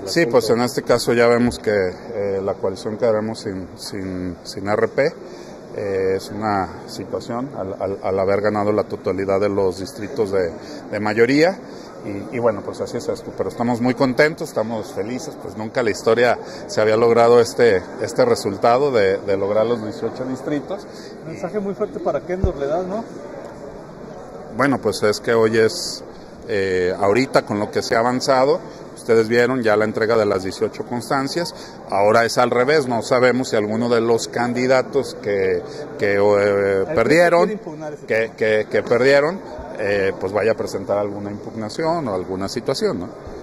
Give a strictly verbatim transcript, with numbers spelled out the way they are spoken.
el Sí, asunto. pues en este caso ya vemos que eh, la coalición quedaremos sin, sin, sin R P. Eh, es una situación al, al, al haber ganado la totalidad de los distritos de, de mayoría y, y bueno, pues así es esto, pero estamos muy contentos, estamos felices, pues nunca en la historia se había logrado este, este resultado de, de lograr los dieciocho distritos. Mensaje muy fuerte para Kendor, le das, ¿no? Bueno, pues es que hoy es, eh, ahorita con lo que se ha avanzado, ustedes vieron ya la entrega de las dieciocho constancias, ahora es al revés, no sabemos si alguno de los candidatos que, que eh, perdieron, que, que, que perdieron, eh, pues vaya a presentar alguna impugnación o alguna situación, ¿no?